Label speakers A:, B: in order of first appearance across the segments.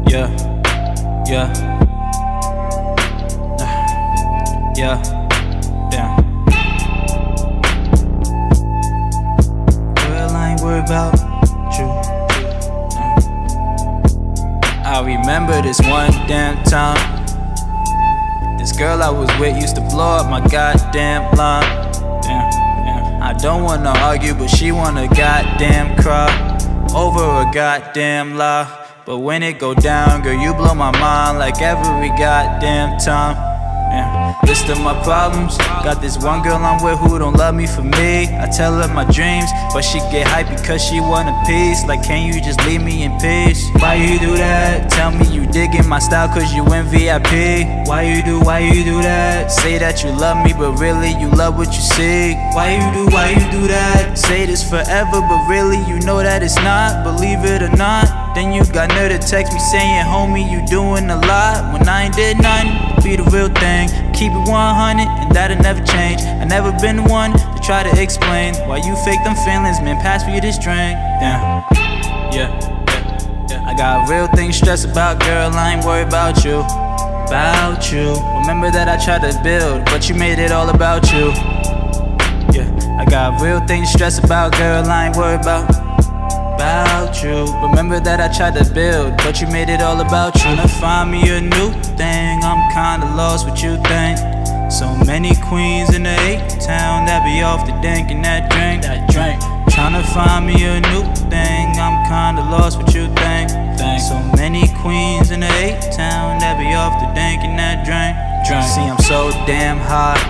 A: Yeah, yeah, yeah, damn. Girl, I ain't worried about you. I remember this one damn time. This girl I was with used to blow up my goddamn line. Damn. I don't wanna argue, but she wanna goddamn cry over a goddamn lie. But when it go down, girl, you blow my mind like every goddamn time. List of my problems. Got this one girl I'm with who don't love me for me. I tell her my dreams, but she get hype because she want a piece. Like, can you just leave me in peace? Why you do that? Tell me you digging my style cause you in VIP. Why you do that? Say that you love me, but really you love what you see. Why you do that? Say this forever, but really you know that it's not. Believe it or not, then you got nerve to text me saying, homie, you doing a lot when I ain't did nothing. Be the real thing, keep it 100, and that'll never change. I never been the one to try to explain why you fake them feelings, man. Pass me this drink. Damn. Yeah. I got real things stressed about, girl. I ain't worried about you. About you. Remember that I tried to build, but you made it all about you. Yeah. I got real things stressed about, girl. I ain't worried about you. Remember that I tried to build, but you made it all about you. Tryna find me a new thing, I'm kinda lost what you think. So many queens in the A-town that be off the dank and that drink. Tryna find me a new thing, I'm kinda lost what you think. So many queens in the A-town that be off the dank and that drink. See, I'm so damn hot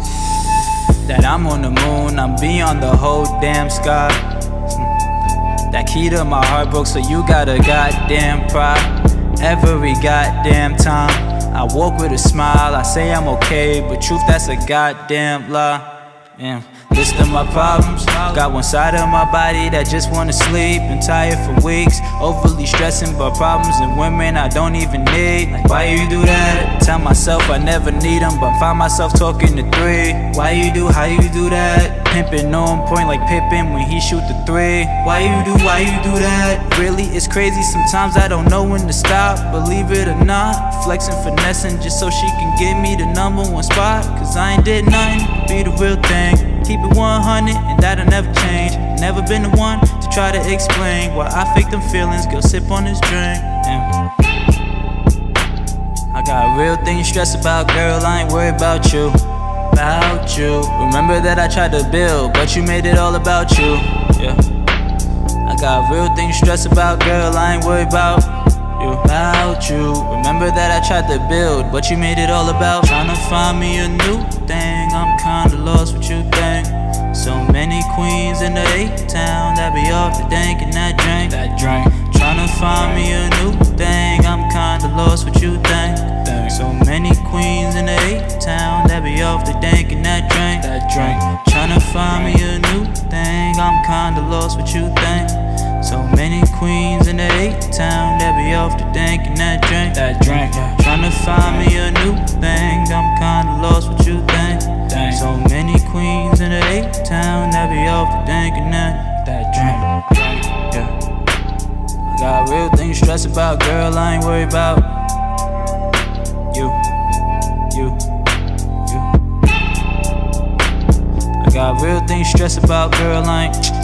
A: that I'm on the moon, I'm beyond the whole damn sky. That key to my heart broke, so you got a goddamn pride. Every goddamn time I walk with a smile, I say I'm okay, but truth, that's a goddamn lie. Yeah. List of my problems. Got one side of my body that just wanna sleep. Been tired for weeks, overly stressing about problems and women I don't even need. Like, why you do that? Tell myself I never need them, but find myself talking to three. How you do that? Pimpin' on point like Pippin when he shoot the three. Why you do that? Really, it's crazy, sometimes I don't know when to stop. Believe it or not, flexing, finessing just so she can give me the #1 spot. Cause I ain't did nothing, be the real thing. Keep it 100, and that'll never change. Never been the one to try to explain why I fake them feelings. Go sip on this drink. Damn. I got real things stressed about, girl. I ain't worried about you. About you. Remember that I tried to build, but you made it all about you. Yeah. I got real things stressed about, girl. I ain't worried about you. About you. Remember that I tried to build, but you made it all about trying to find me a new thing. I'm kinda lost what you think. So many queens in the A-town that be off the dank and that drink. Tryna find me a new thing. I'm kinda lost what you think. So many queens in the A-town that be off the dank and that drink. Tryna find me a new thing. I'm kinda lost what you think. So many queens in the A-town that be off the dank and that drink. Tryna find me a new thing. I'm kinda lost what you think. So many queens in the A-town that be off the dank and that drink. Yeah. I got real things stressed about, girl. I ain't worried about you. I got real things stressed about, girl. I ain't